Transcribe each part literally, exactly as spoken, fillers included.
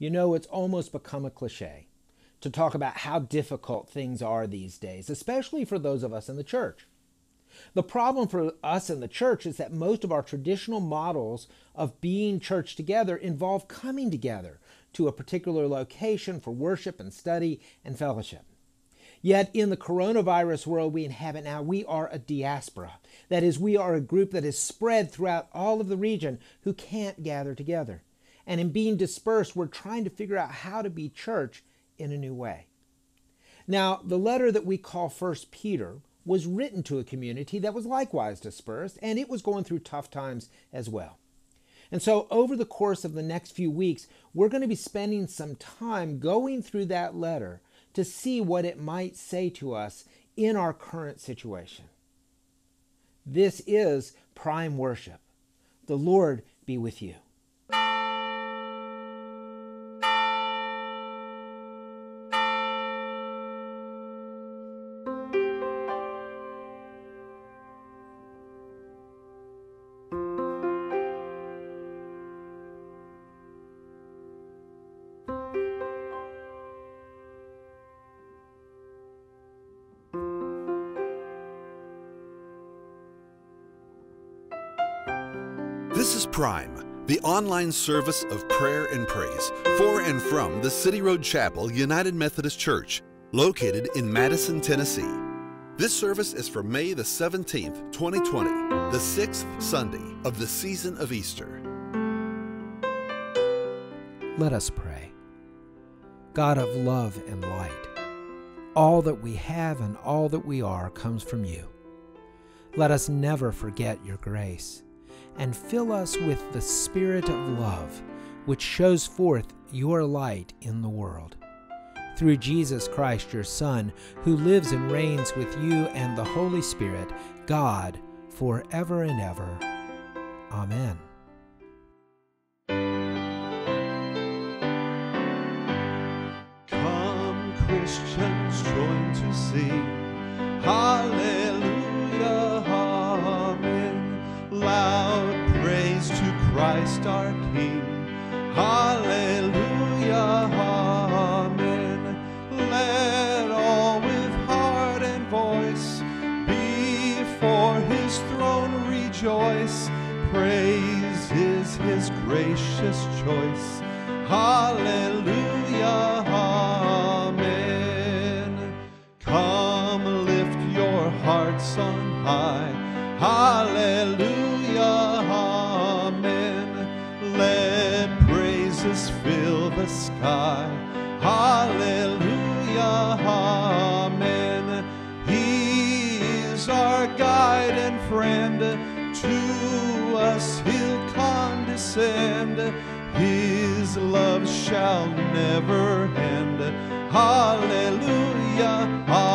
You know, it's almost become a cliche to talk about how difficult things are these days, especially for those of us in the church. The problem for us in the church is that most of our traditional models of being church together involve coming together to a particular location for worship and study and fellowship. Yet in the coronavirus world we inhabit now, we are a diaspora. That is, we are a group that is spread throughout all of the region who can't gather together. And in being dispersed, we're trying to figure out how to be church in a new way. Now, the letter that we call First Peter was written to a community that was likewise dispersed, and it was going through tough times as well. And so over the course of the next few weeks, we're going to be spending some time going through that letter to see what it might say to us in our current situation. This is Prime Worship. The Lord be with you. This is Prime, the online service of prayer and praise for and from the City Road Chapel United Methodist Church, located in Madison, Tennessee. This service is for May the seventeenth, twenty twenty, the sixth Sunday of the season of Easter. Let us pray. God of love and light, all that we have and all that we are comes from you. Let us never forget your grace, and fill us with the spirit of love, which shows forth your light in the world. Through Jesus Christ, your Son, who lives and reigns with you and the Holy Spirit, God, forever and ever. Amen. Come, Christians, join to sing Hallelujah, Amen. Loud praise to Christ our King. Hallelujah, Amen. Let all with heart and voice before his throne rejoice. Praise is his gracious choice. Hallelujah, Amen. Come, lift your hearts on high. Hallelujah, Amen. Let praises fill the sky. Hallelujah, Amen. He is our guide and friend. To us he'll condescend. His love shall never end. Hallelujah,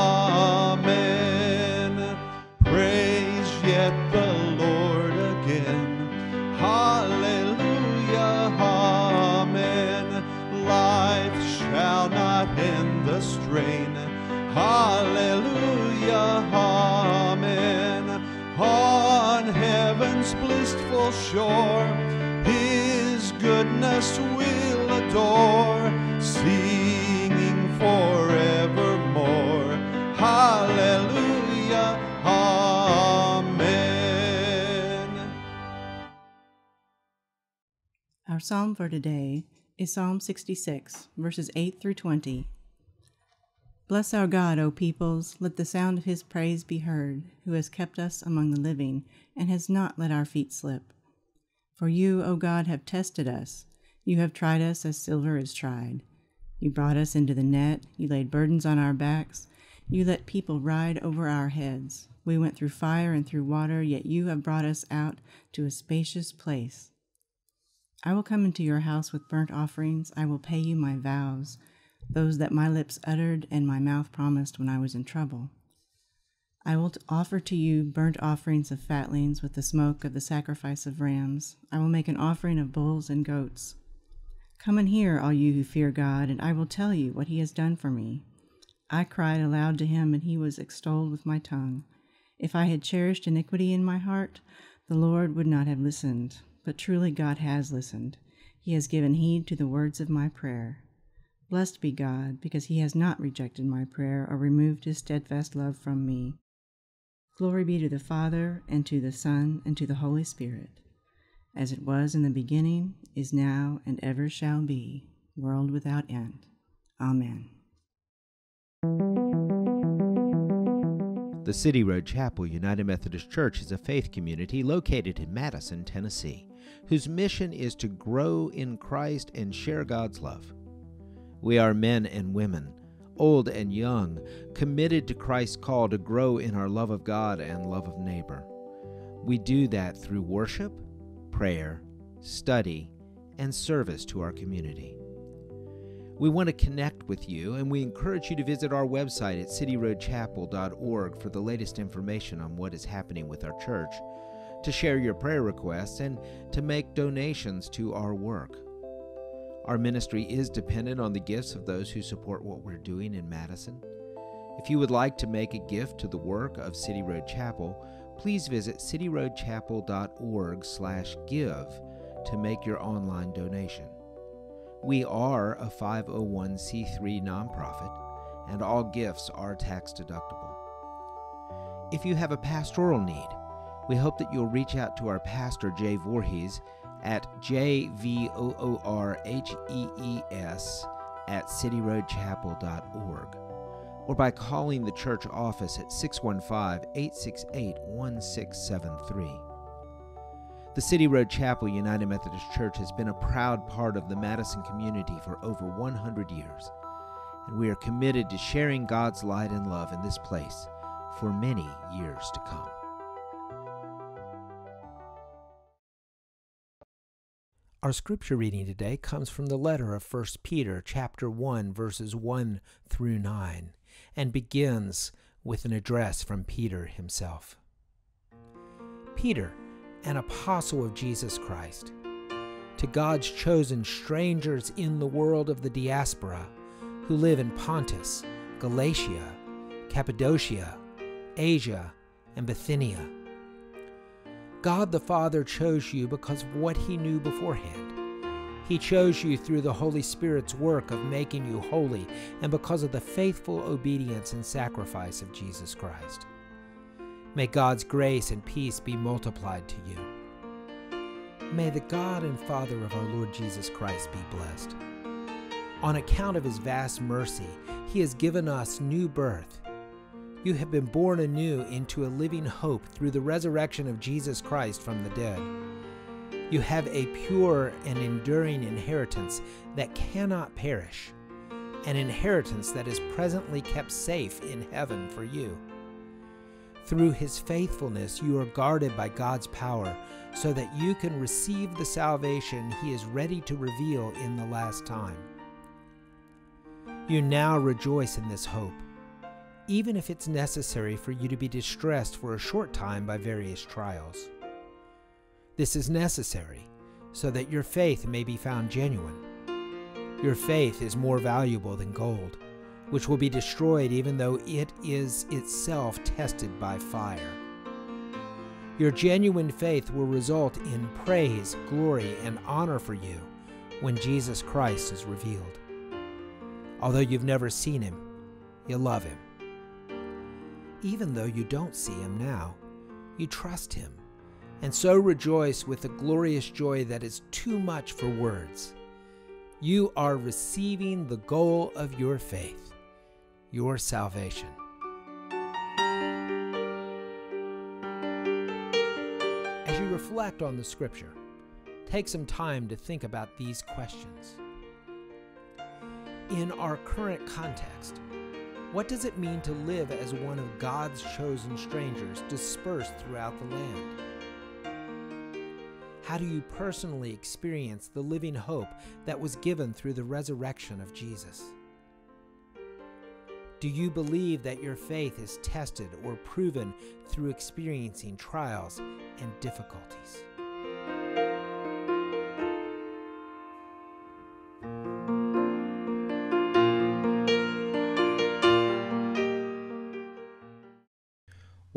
Amen. Praise yet the Lord again. Hallelujah, Amen. Life shall not end the strain. Hallelujah, Amen. On heaven's blissful shore, his goodness we'll adore, singing forevermore. Hallelujah, Amen. Our psalm for today is Psalm sixty-six, verses eight through twenty. Bless our God, O peoples, let the sound of his praise be heard, who has kept us among the living, and has not let our feet slip. For you, O God, have tested us. You have tried us as silver is tried. You brought us into the net. You laid burdens on our backs. You let people ride over our heads. We went through fire and through water, yet you have brought us out to a spacious place. I will come into your house with burnt offerings. I will pay you my vows, those that my lips uttered and my mouth promised when I was in trouble. I will offer to you burnt offerings of fatlings with the smoke of the sacrifice of rams. I will make an offering of bulls and goats. Come and hear, all you who fear God, and I will tell you what he has done for me. I cried aloud to him, and he was extolled with my tongue. If I had cherished iniquity in my heart, the Lord would not have listened. But truly God has listened. He has given heed to the words of my prayer. Blessed be God, because he has not rejected my prayer or removed his steadfast love from me. Glory be to the Father, and to the Son, and to the Holy Spirit, as it was in the beginning, is now, and ever shall be, world without end. Amen. The City Road Chapel United Methodist Church is a faith community located in Madison, Tennessee, whose mission is to grow in Christ and share God's love. We are men and women, old and young, committed to Christ's call to grow in our love of God and love of neighbor. We do that through worship, prayer, study, and service to our community. We want to connect with you, and we encourage you to visit our website at city road chapel dot org for the latest information on what is happening with our church, to share your prayer requests, and to make donations to our work. Our ministry is dependent on the gifts of those who support what we're doing in Madison. If you would like to make a gift to the work of City Road Chapel, please visit city road chapel dot org slash give to make your online donation. We are a five oh one c three nonprofit, and all gifts are tax deductible. If you have a pastoral need, we hope that you'll reach out to our pastor, Jay Voorhees, at j v o o r h e e s at city road chapel dot org, or by calling the church office at six one five, eight six eight, one six seven three. The City Road Chapel United Methodist Church has been a proud part of the Madison community for over one hundred years, and we are committed to sharing God's light and love in this place for many years to come. Our scripture reading today comes from the letter of First Peter chapter one, verses one through nine, and begins with an address from Peter himself. Peter, an apostle of Jesus Christ, to God's chosen strangers in the world of the diaspora who live in Pontus, Galatia, Cappadocia, Asia, and Bithynia. God the Father chose you because of what he knew beforehand. He chose you through the Holy Spirit's work of making you holy and because of the faithful obedience and sacrifice of Jesus Christ. May God's grace and peace be multiplied to you. May the God and Father of our Lord Jesus Christ be blessed. On account of his vast mercy, he has given us new birth. You have been born anew into a living hope through the resurrection of Jesus Christ from the dead. You have a pure and enduring inheritance that cannot perish, an inheritance that is presently kept safe in heaven for you. Through his faithfulness, you are guarded by God's power so that you can receive the salvation he is ready to reveal in the last time. You now rejoice in this hope, even if it's necessary for you to be distressed for a short time by various trials. This is necessary so that your faith may be found genuine. Your faith is more valuable than gold, which will be destroyed even though it is itself tested by fire. Your genuine faith will result in praise, glory, and honor for you when Jesus Christ is revealed. Although you've never seen him, you love him. Even though you don't see him now, you trust him, and so rejoice with a glorious joy that is too much for words. You are receiving the goal of your faith, your salvation. As you reflect on the scripture, take some time to think about these questions. In our current context, what does it mean to live as one of God's chosen strangers dispersed throughout the land? How do you personally experience the living hope that was given through the resurrection of Jesus? Do you believe that your faith is tested or proven through experiencing trials and difficulties?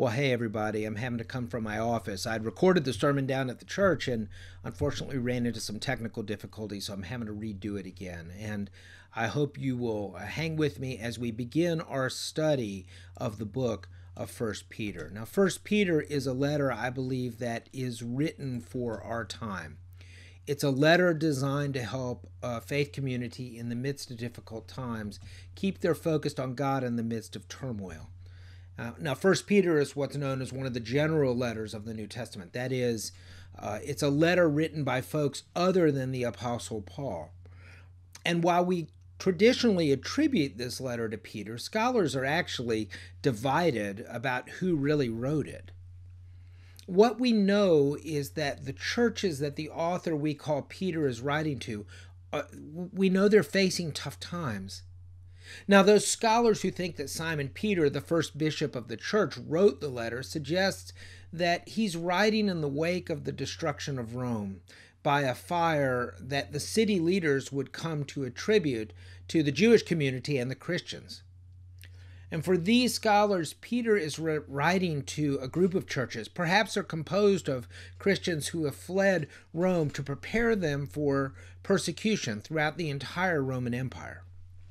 Well, hey, everybody, I'm having to come from my office. I'd recorded the sermon down at the church and unfortunately ran into some technical difficulties, so I'm having to redo it again. And I hope you will hang with me as we begin our study of the book of First Peter. Now, First Peter is a letter, I believe, that is written for our time. It's a letter designed to help a faith community in the midst of difficult times keep their focus on God in the midst of turmoil. Uh, now, First Peter is what's known as one of the general letters of the New Testament. That is, uh, it's a letter written by folks other than the Apostle Paul. And while we traditionally attribute this letter to Peter, scholars are actually divided about who really wrote it. What we know is that the churches that the author we call Peter is writing to, uh, we know they're facing tough times. Now, those scholars who think that Simon Peter, the first bishop of the church, wrote the letter suggests that he's writing in the wake of the destruction of Rome by a fire that the city leaders would come to attribute to the Jewish community and the Christians. And for these scholars, Peter is writing to a group of churches. Perhaps they're composed of Christians who have fled Rome to prepare them for persecution throughout the entire Roman Empire.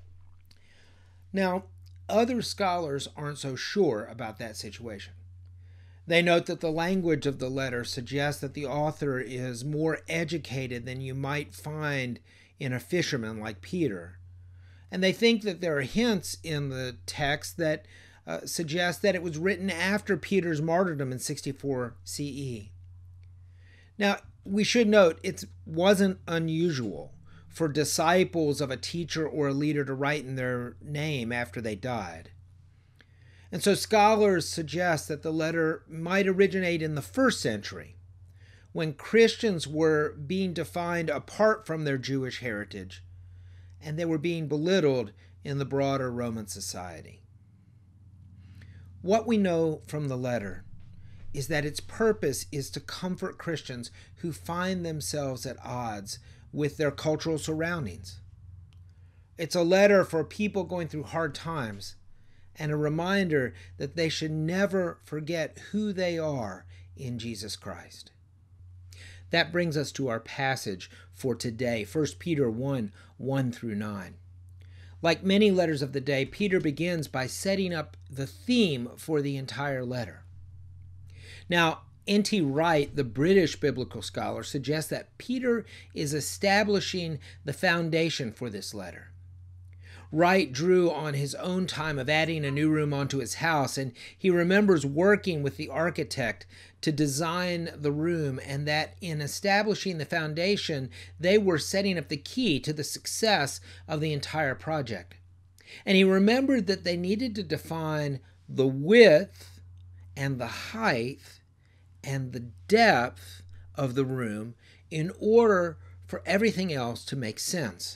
Now, other scholars aren't so sure about that situation. They note that the language of the letter suggests that the author is more educated than you might find in a fisherman like Peter. And they think that there are hints in the text that uh, suggest that it was written after Peter's martyrdom in sixty-four C E. Now, we should note it wasn't unusual for disciples of a teacher or a leader to write in their name after they died. And so scholars suggest that the letter might originate in the first century, when Christians were being defined apart from their Jewish heritage, and they were being belittled in the broader Roman society. What we know from the letter is that its purpose is to comfort Christians who find themselves at odds with their cultural surroundings. It's a letter for people going through hard times and a reminder that they should never forget who they are in Jesus Christ. That brings us to our passage for today, First Peter one, one through nine. Like many letters of the day, Peter begins by setting up the theme for the entire letter. Now, N T Wright, the British biblical scholar, suggests that Peter is establishing the foundation for this letter. Wright drew on his own time of adding a new room onto his house, and he remembers working with the architect to design the room, and that in establishing the foundation, they were setting up the key to the success of the entire project. And he remembered that they needed to define the width and the height and the depth of the room in order for everything else to make sense.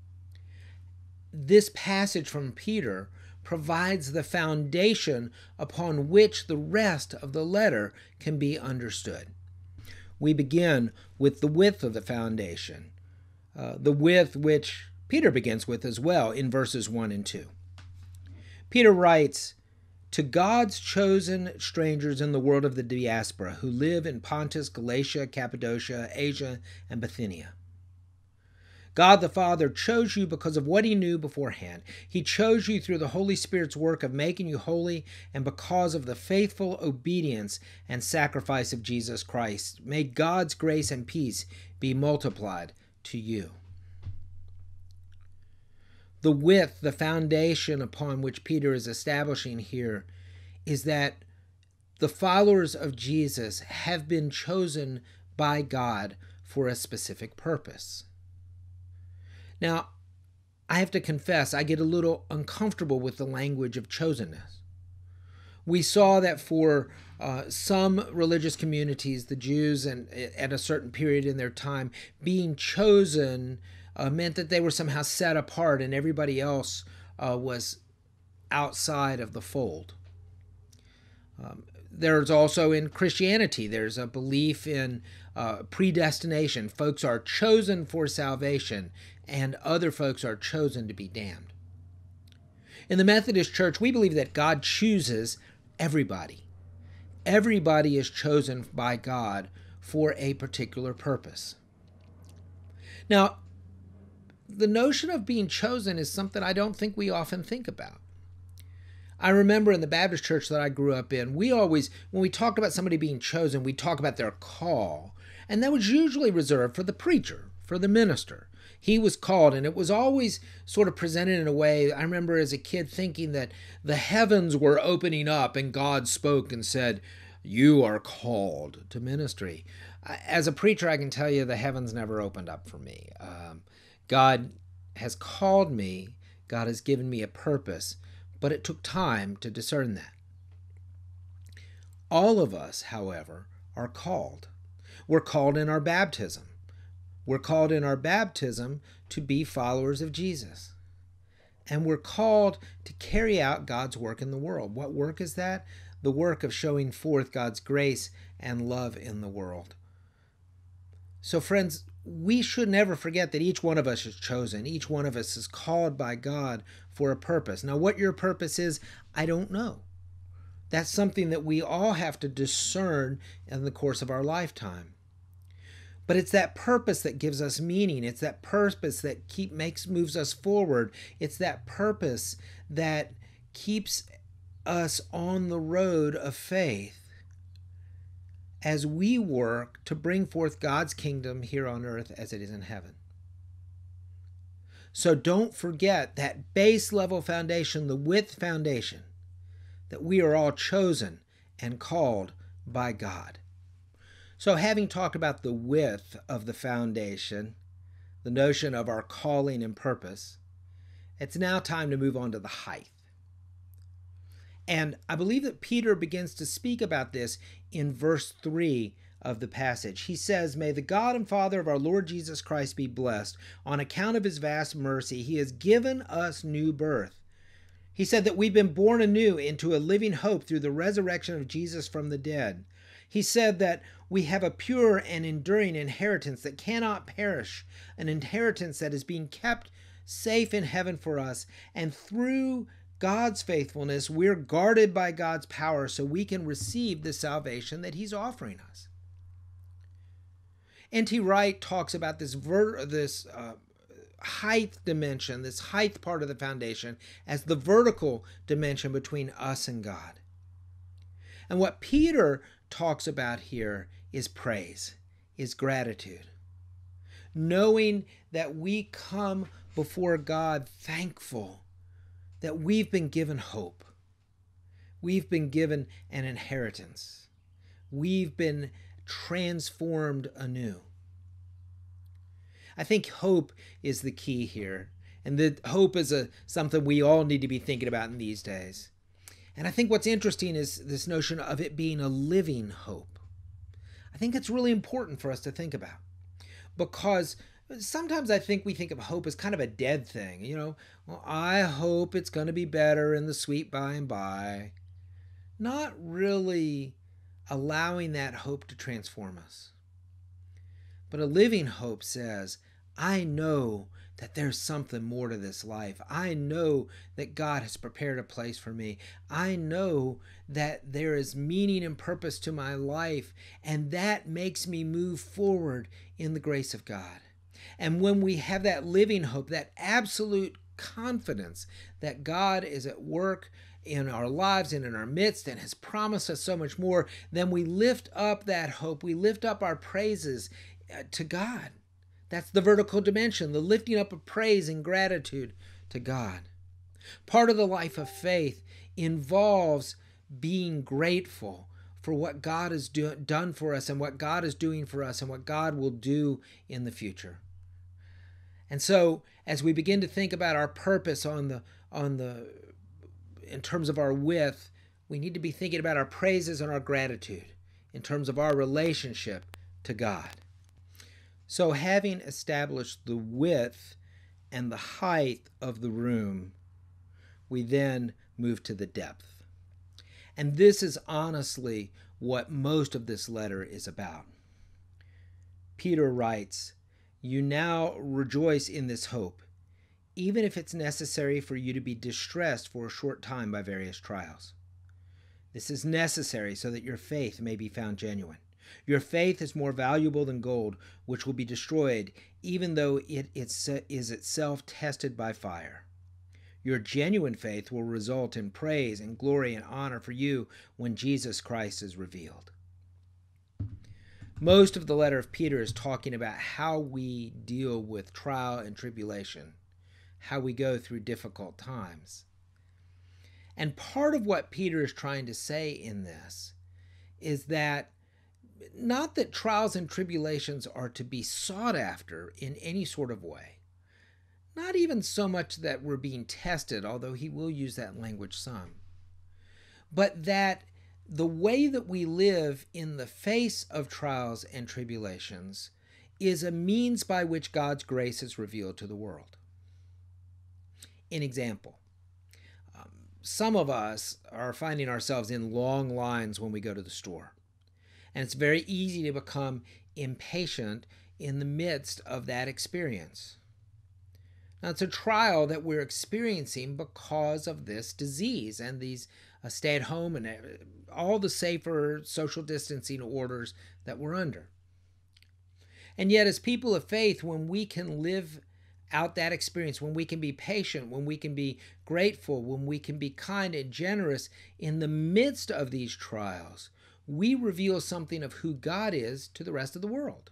This passage from Peter provides the foundation upon which the rest of the letter can be understood. We begin with the width of the foundation, uh, the width which Peter begins with as well in verses one and two. Peter writes, "To God's chosen strangers in the world of the diaspora who live in Pontus, Galatia, Cappadocia, Asia, and Bithynia. God the Father chose you because of what he knew beforehand. He chose you through the Holy Spirit's work of making you holy and because of the faithful obedience and sacrifice of Jesus Christ. May God's grace and peace be multiplied to you." The width, the foundation upon which Peter is establishing here, is that the followers of Jesus have been chosen by God for a specific purpose. Now, I have to confess, I get a little uncomfortable with the language of chosenness. We saw that for uh, some religious communities, the Jews, and at a certain period in their time, being chosen uh, meant that they were somehow set apart and everybody else uh, was outside of the fold. Um, there's also in Christianity, there's a belief in uh, predestination. Folks are chosen for salvation, and other folks are chosen to be damned. In the Methodist Church, we believe that God chooses everybody. Everybody is chosen by God for a particular purpose. Now, the notion of being chosen is something I don't think we often think about. I remember in the Baptist church that I grew up in, we always, when we talked about somebody being chosen, we talk about their call. And that was usually reserved for the preacher, for the minister. He was called, and it was always sort of presented in a way, I remember as a kid thinking that the heavens were opening up and God spoke and said, "You are called to ministry." As a preacher, I can tell you the heavens never opened up for me. Um, God has called me, God has given me a purpose, but it took time to discern that. All of us, however, are called. We're called in our baptism. We're called in our baptism to be followers of Jesus. And we're called to carry out God's work in the world. What work is that? The work of showing forth God's grace and love in the world. So friends, we should never forget that each one of us is chosen. Each one of us is called by God for a purpose. Now, what your purpose is, I don't know. That's something that we all have to discern in the course of our lifetime. But it's that purpose that gives us meaning. It's that purpose that keep makes moves us forward. It's that purpose that keeps us on the road of faith as we work to bring forth God's kingdom here on earth as it is in heaven. So don't forget that base level foundation, the width foundation, that we are all chosen and called by God. So having talked about the width of the foundation, the notion of our calling and purpose, it's now time to move on to the height. And I believe that Peter begins to speak about this in verse three of the passage. He says, "May the God and Father of our Lord Jesus Christ be blessed. On account of his vast mercy, he has given us new birth." He said that we've been born anew into a living hope through the resurrection of Jesus from the dead. He said that we have a pure and enduring inheritance that cannot perish, an inheritance that is being kept safe in heaven for us. And through God's faithfulness, we're guarded by God's power so we can receive the salvation that he's offering us. N T Wright talks about this, ver- this uh, height dimension, this height part of the foundation, as the vertical dimension between us and God. And what Peter talks about here is praise, is gratitude. Knowing that we come before God thankful that we've been given hope. We've been given an inheritance. We've been transformed anew. I think hope is the key here. And that hope is a something we all need to be thinking about in these days. And I think what's interesting is this notion of it being a living hope. I think it's really important for us to think about, because sometimes I think we think of hope as kind of a dead thing. You know, well, I hope it's going to be better in the sweet by and by. Not really allowing that hope to transform us. But a living hope says, I know that there's something more to this life. I know that God has prepared a place for me. I know that there is meaning and purpose to my life, and that makes me move forward in the grace of God. And when we have that living hope, that absolute confidence that God is at work in our lives and in our midst and has promised us so much more, then we lift up that hope. We lift up our praises to God. That's the vertical dimension, the lifting up of praise and gratitude to God. Part of the life of faith involves being grateful for what God has do, done for us and what God is doing for us and what God will do in the future. And so, as we begin to think about our purpose on the on the in terms of our width, we need to be thinking about our praises and our gratitude in terms of our relationship to God. So having established the width and the height of the room, we then move to the depth. And this is honestly what most of this letter is about. Peter writes, "You now rejoice in this hope, even if it's necessary for you to be distressed for a short time by various trials." This is necessary so that your faith may be found genuine. Your faith is more valuable than gold, which will be destroyed, even though it is itself tested by fire. Your genuine faith will result in praise and glory and honor for you when Jesus Christ is revealed. Most of the letter of Peter is talking about how we deal with trial and tribulation, how we go through difficult times. And part of what Peter is trying to say in this is that not that trials and tribulations are to be sought after in any sort of way. Not even so much that we're being tested, although he will use that language some. But that the way that we live in the face of trials and tribulations is a means by which God's grace is revealed to the world. An example. Um, some of us are finding ourselves in long lines when we go to the store. And it's very easy to become impatient in the midst of that experience. Now, it's a trial that we're experiencing because of this disease and these uh, stay-at-home and uh, all the safer social distancing orders that we're under. And yet, as people of faith, when we can live out that experience, when we can be patient, when we can be grateful, when we can be kind and generous in the midst of these trials, we reveal something of who God is to the rest of the world.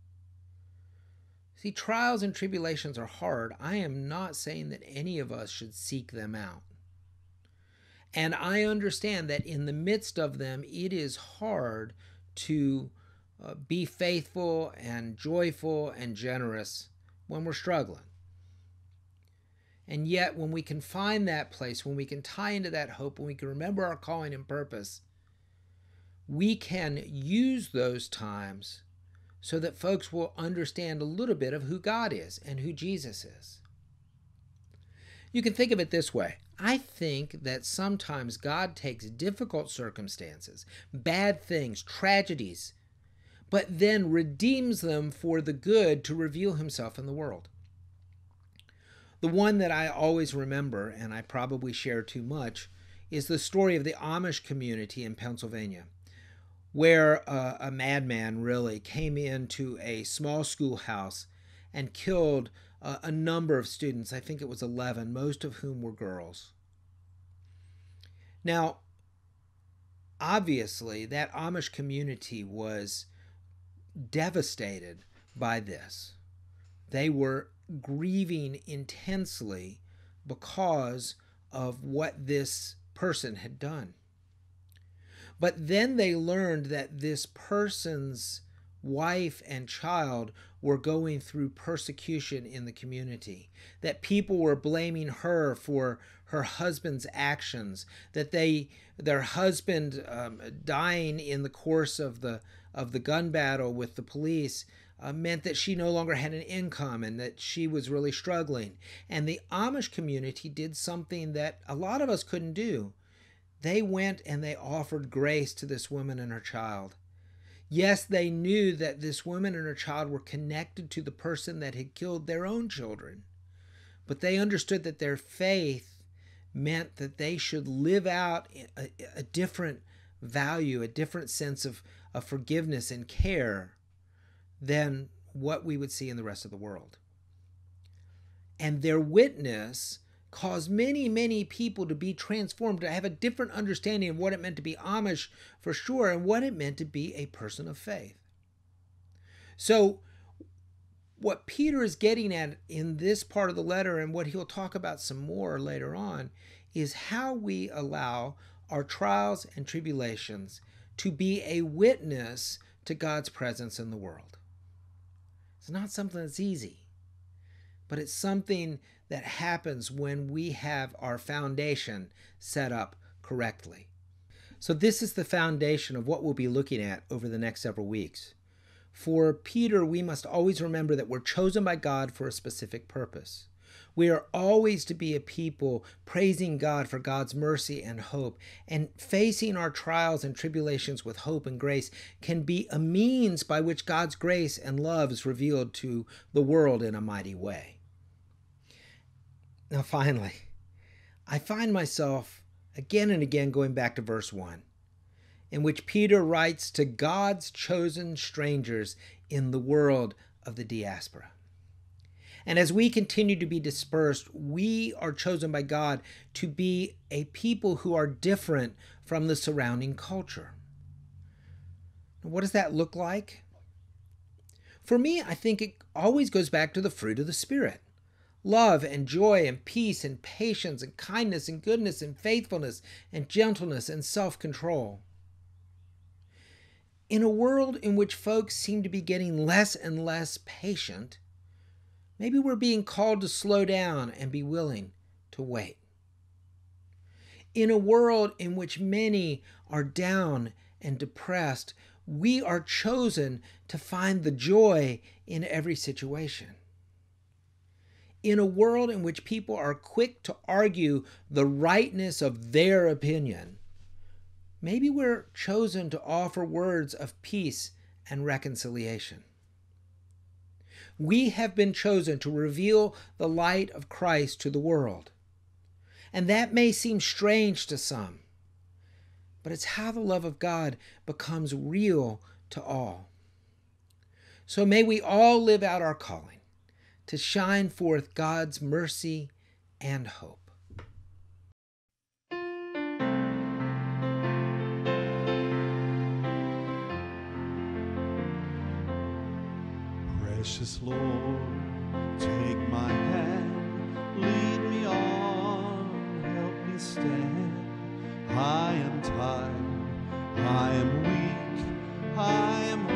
See, trials and tribulations are hard. I am not saying that any of us should seek them out. And I understand that in the midst of them, it is hard to uh, be faithful and joyful and generous when we're struggling. And yet, when we can find that place, when we can tie into that hope, when we can remember our calling and purpose, we can use those times so that folks will understand a little bit of who God is and who Jesus is. You can think of it this way. I think that sometimes God takes difficult circumstances, bad things, tragedies, but then redeems them for the good to reveal himself in the world. The one that I always remember, and I probably share too much, is the story of the Amish community in Pennsylvania, where uh, a madman really came into a small schoolhouse and killed uh, a number of students. I think it was eleven, most of whom were girls. Now, obviously, that Amish community was devastated by this. They were grieving intensely because of what this person had done. But then they learned that this person's wife and child were going through persecution in the community, that people were blaming her for her husband's actions, that they their husband um, dying in the course of the of the gun battle with the police uh, meant that she no longer had an income and that she was really struggling. And the Amish community did something that a lot of us couldn't do. They went and they offered grace to this woman and her child. Yes, they knew that this woman and her child were connected to the person that had killed their own children, but they understood that their faith meant that they should live out a, a different value, a different sense of, of forgiveness and care than what we would see in the rest of the world. And their witness caused many, many people to be transformed, to have a different understanding of what it meant to be Amish for sure, and what it meant to be a person of faith. So what Peter is getting at in this part of the letter, and what he'll talk about some more later on, is how we allow our trials and tribulations to be a witness to God's presence in the world. It's not something that's easy, but it's something that happens when we have our foundation set up correctly. So this is the foundation of what we'll be looking at over the next several weeks. For Peter, we must always remember that we're chosen by God for a specific purpose. We are always to be a people praising God for God's mercy and hope, and facing our trials and tribulations with hope and grace can be a means by which God's grace and love is revealed to the world in a mighty way. Now, finally, I find myself again and again going back to verse one. in which Peter writes to God's chosen strangers in the world of the diaspora. And as we continue to be dispersed, we are chosen by God to be a people who are different from the surrounding culture. What does that look like? For me, I think it always goes back to the fruit of the Spirit. Love and joy and peace and patience and kindness and goodness and faithfulness and gentleness and self-control. In a world in which folks seem to be getting less and less patient, maybe we're being called to slow down and be willing to wait. In a world in which many are down and depressed, we are chosen to find the joy in every situation. In a world in which people are quick to argue the rightness of their opinion, maybe we're chosen to offer words of peace and reconciliation. We have been chosen to reveal the light of Christ to the world. And that may seem strange to some, but it's how the love of God becomes real to all. So may we all live out our calling to shine forth God's mercy and hope. Precious Lord, take my hand, lead me on, help me stand. I am tired, I am weak, I am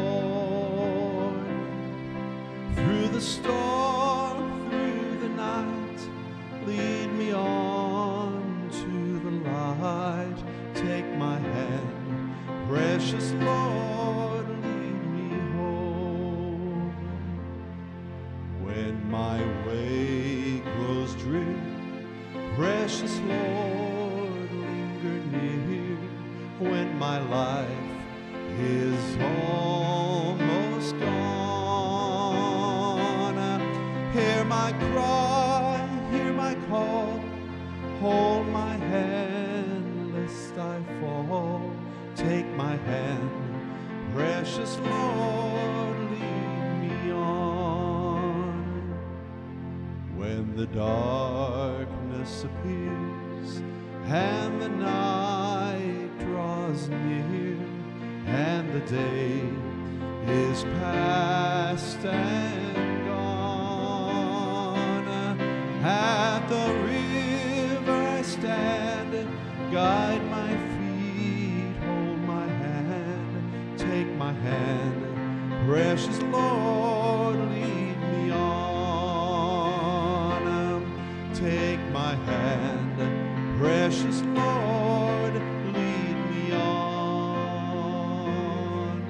worn. Through the storm, through the night, lead me on to the light. Take my hand, precious Lord, lead me home. When my way grows drear, precious Lord, linger near. When my life is almost gone, hear my cry, hear my call, hold my hand lest I fall. Take my hand, precious Lord, lead me on. When the darkness appears and the night draws near and the day is past and gone, at the river I stand, guide my feet, hold my hand, take my hand, precious Lord, lead me on. Take my hand, precious Lord, lead me on.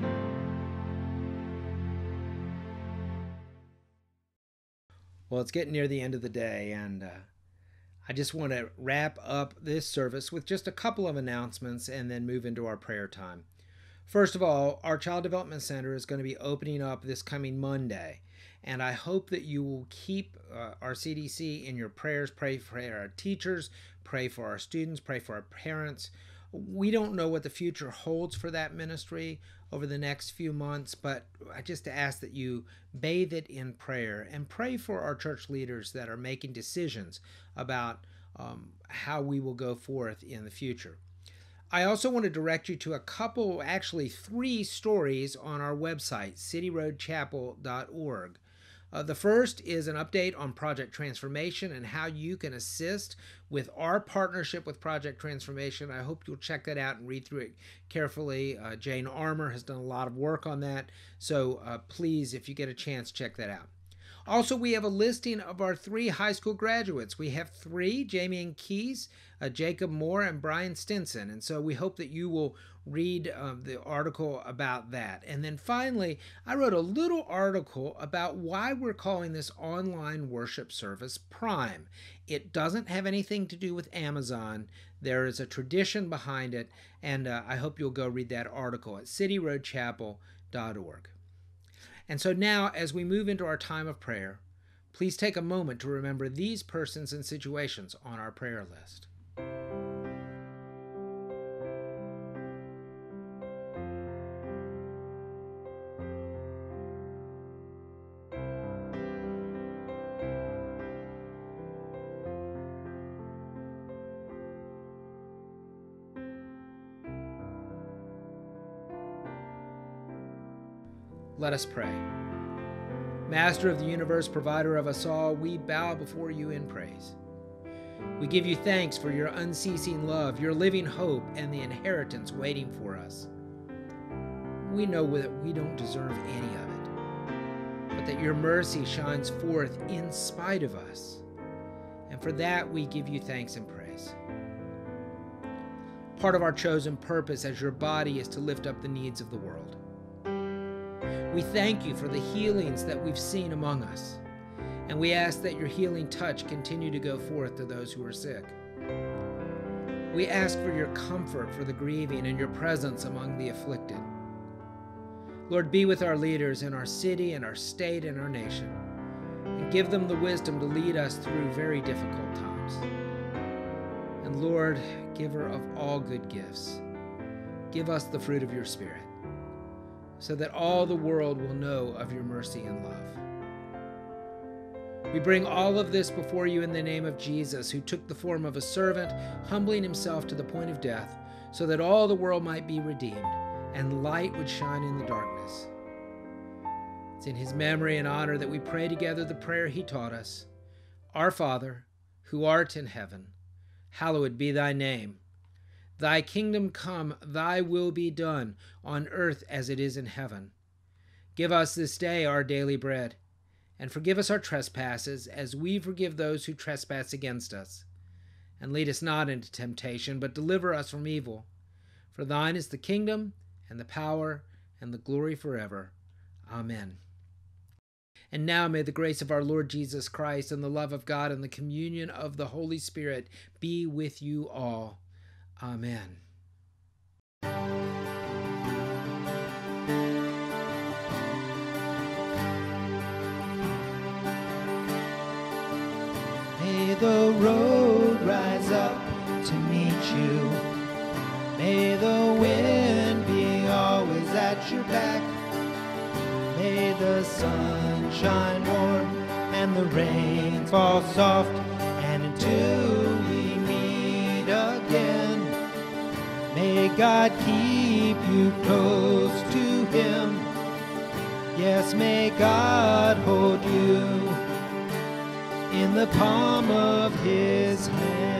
Well, it's getting near the end of the day, and uh, I just want to wrap up this service with just a couple of announcements and then move into our prayer time. First of all, our Child Development Center is going to be opening up this coming Monday, and I hope that you will keep uh, our C D C in your prayers. Pray for our teachers, pray for our students, pray for our parents. We don't know what the future holds for that ministry over the next few months, but I just ask that you bathe it in prayer and pray for our church leaders that are making decisions about um, how we will go forth in the future. I also want to direct you to a couple, actually three stories on our website, city road chapel dot org. Uh, the first is an update on Project Transformation and how you can assist with our partnership with Project Transformation. I hope you'll check that out and read through it carefully. Uh, Jane Armour has done a lot of work on that, so uh, please, if you get a chance, check that out. Also, we have a listing of our three high school graduates. We have three, Jamie and Keys, uh, Jacob Moore, and Brian Stinson. And so we hope that you will read uh, the article about that. And then finally, I wrote a little article about why we're calling this online worship service Prime. It doesn't have anything to do with Amazon. There is a tradition behind it, and uh, I hope you'll go read that article at city road chapel dot org. And so now, as we move into our time of prayer, please take a moment to remember these persons and situations on our prayer list. Let us pray. Master of the universe, provider of us all, we bow before you in praise. We give you thanks for your unceasing love, your living hope, and the inheritance waiting for us. We know that we don't deserve any of it, but that your mercy shines forth in spite of us. And for that, we give you thanks and praise. Part of our chosen purpose as your body is to lift up the needs of the world. We thank you for the healings that we've seen among us, and we ask that your healing touch continue to go forth to those who are sick. We ask for your comfort for the grieving and your presence among the afflicted. Lord, be with our leaders in our city and our state and our nation, and give them the wisdom to lead us through very difficult times. And Lord, giver of all good gifts, give us the fruit of your Spirit, so that all the world will know of your mercy and love. We bring all of this before you in the name of Jesus, who took the form of a servant, humbling himself to the point of death, so that all the world might be redeemed and light would shine in the darkness. It's in his memory and honor that we pray together the prayer he taught us. Our Father, who art in heaven, hallowed be thy name. Thy kingdom come, thy will be done, on earth as it is in heaven. Give us this day our daily bread, and forgive us our trespasses, as we forgive those who trespass against us. And lead us not into temptation, but deliver us from evil. For thine is the kingdom, and the power, and the glory forever. Amen. And now may the grace of our Lord Jesus Christ, and the love of God, and the communion of the Holy Spirit be with you all. Amen. May the road rise up to meet you. May the wind be always at your back. May the sun shine warm and the rain fall soft, and until we meet again, may God keep you close to him. Yes, may God hold you in the palm of his hand.